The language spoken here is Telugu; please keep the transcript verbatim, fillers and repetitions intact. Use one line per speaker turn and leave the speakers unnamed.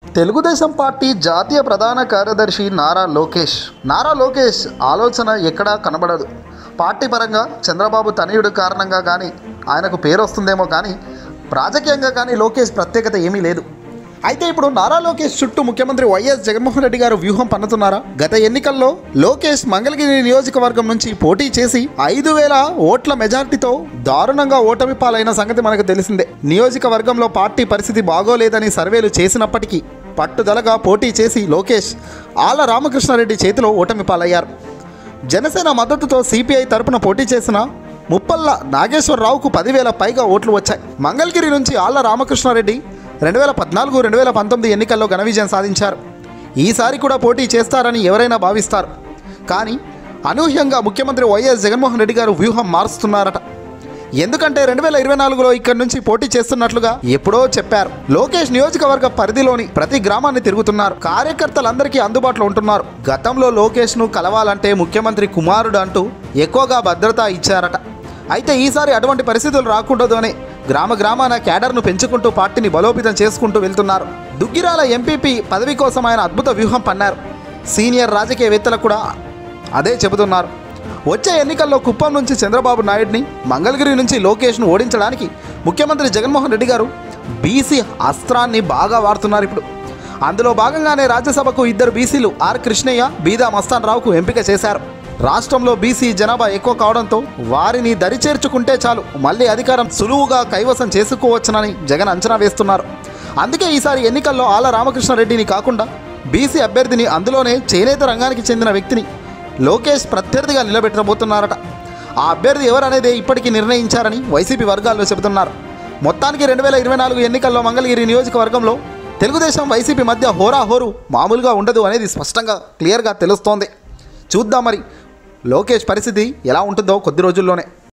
తెలుగుదేశం పార్టీ జాతీయ ప్రధాన కార్యదర్శి నారా లోకేష్ నారా లోకేష్ ఆలోచన ఎక్కడా కనబడదు. పార్టీ పరంగా చంద్రబాబు తనయుడు కారణంగా కానీ ఆయనకు పేరు వస్తుందేమో కానీ రాజకీయంగా కానీ లోకేష్ ప్రత్యేకత ఏమీ లేదు. అయితే ఇప్పుడు నారా లోకేష్ చుట్టూ ముఖ్యమంత్రి వైఎస్ జగన్మోహన్ రెడ్డి గారు వ్యూహం పన్నుతున్నారా? గత ఎన్నికల్లో లోకేష్ మంగళగిరి నియోజకవర్గం నుంచి పోటీ చేసి ఐదు వేల ఓట్ల మెజార్టీతో దారుణంగా ఓటమి పాలైన సంగతి మనకు తెలిసిందే. నియోజకవర్గంలో పార్టీ పరిస్థితి బాగోలేదని సర్వేలు చేసినప్పటికీ పట్టుదలగా పోటీ చేసి లోకేష్ ఆళ్ల రామకృష్ణారెడ్డి చేతిలో ఓటమి పాలయ్యారు. జనసేన మద్దతుతో సిపిఐ తరపున పోటీ చేసిన ముప్పల్ల నాగేశ్వరరావుకు పదివేల పైగా ఓట్లు వచ్చాయి. మంగళగిరి నుంచి ఆళ్ల రామకృష్ణారెడ్డి రెండు వేల పద్నాలుగు రెండు వేల పంతొమ్మిది ఎన్నికల్లో ఘన విజయం సాధించారు. ఈసారి కూడా పోటీ చేస్తారని ఎవరైనా భావిస్తారు. కానీ అనూహ్యంగా ముఖ్యమంత్రి వైఎస్ జగన్మోహన్ రెడ్డి గారు వ్యూహం మారుస్తున్నారట. ఎందుకంటే రెండు వేల ఇరవై నాలుగులో ఇక్కడి నుంచి పోటీ చేస్తున్నట్లుగా ఎప్పుడో చెప్పారు. లోకేష్ నియోజకవర్గ పరిధిలోని ప్రతి గ్రామాన్ని తిరుగుతున్నారు. కార్యకర్తలందరికీ అందుబాటులో ఉంటున్నారు. గతంలో లోకేష్ను కలవాలంటే ముఖ్యమంత్రి కుమారుడు అంటూ ఎక్కువగా భద్రత ఇచ్చారట. అయితే ఈసారి అటువంటి పరిస్థితులు రాకూడదు అని గ్రామ గ్రామాన క్యాడర్ను పెంచుకుంటూ పార్టీని బలోపేతం చేసుకుంటూ వెళ్తున్నారు. దుగ్గిరాల ఎంపీపీ పదవి కోసం ఆయన అద్భుత వ్యూహం పన్నారు. సీనియర్ రాజకీయవేత్తలు కూడా అదే చెబుతున్నారు. వచ్చే ఎన్నికల్లో కుప్పం నుంచి చంద్రబాబు నాయుడిని, మంగళగిరి నుంచి లోకేష్ను ఓడించడానికి ముఖ్యమంత్రి జగన్మోహన్ రెడ్డి గారు బీసీ అస్త్రాన్ని బాగా వాడుతున్నారు. ఇప్పుడు అందులో భాగంగానే రాజ్యసభకు ఇద్దరు బీసీలు ఆర్ కృష్ణయ్య, బీదా మస్తాన్ రావుకు ఎంపిక చేశారు. రాష్ట్రంలో బీసీ జనాభా ఎక్కువ కావడంతో వారిని దరిచేర్చుకుంటే చాలు మళ్ళీ అధికారం సులువుగా కైవసం చేసుకోవచ్చునని జగన్ అంచనా వేస్తున్నారు. అందుకే ఈసారి ఎన్నికల్లో ఆళ్ల రామకృష్ణారెడ్డిని కాకుండా బీసీ అభ్యర్థిని, అందులోనే చేనేత రంగానికి చెందిన వ్యక్తిని లోకేష్ ప్రత్యర్థిగా నిలబెట్టబోతున్నారట. ఆ అభ్యర్థి ఎవరనేదే ఇప్పటికీ నిర్ణయించారని వైసీపీ వర్గాల్లో చెబుతున్నారు. మొత్తానికి రెండు వేల ఇరవై నాలుగు ఎన్నికల్లో మంగళగిరి నియోజకవర్గంలో తెలుగుదేశం వైసీపీ మధ్య హోరాహోరు మామూలుగా ఉండదు అనేది స్పష్టంగా క్లియర్గా తెలుస్తోంది. చూద్దాం మరి లోకేష్ పరిస్థితి ఎలా ఉంటుందో కొద్ది రోజుల్లోనే.